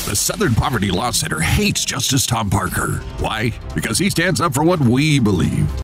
The Southern Poverty Law Center hates Justice Tom Parker. Why? Because he stands up for what we believe.